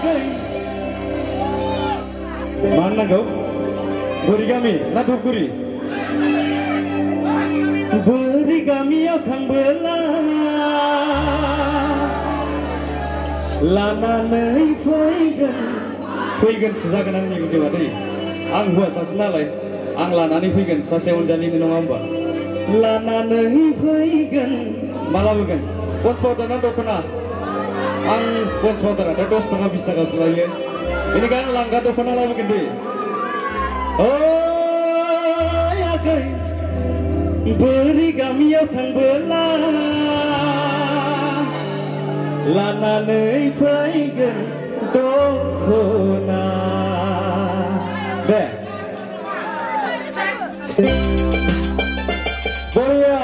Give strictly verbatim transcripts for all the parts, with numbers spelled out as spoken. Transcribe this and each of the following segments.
Mana kau? Beri kami, nado beri. Beri kami yang thang belah. Lana nei faigan, faigan sejakan ang nyigo jawa tadi. Ang buat sasna lai, ang lana nei faigan sasewan jani ni nongamba. Lana nei faigan, malah bukan. Pons foto nado kena. Ang pons foto ada dos setengah bis setengah selaya. Ini kan langkah tuh pernah lama gede. Oh ya kai, beri kami yang thang belah, lana nei faigan dokona. Deh, Boya.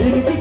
ini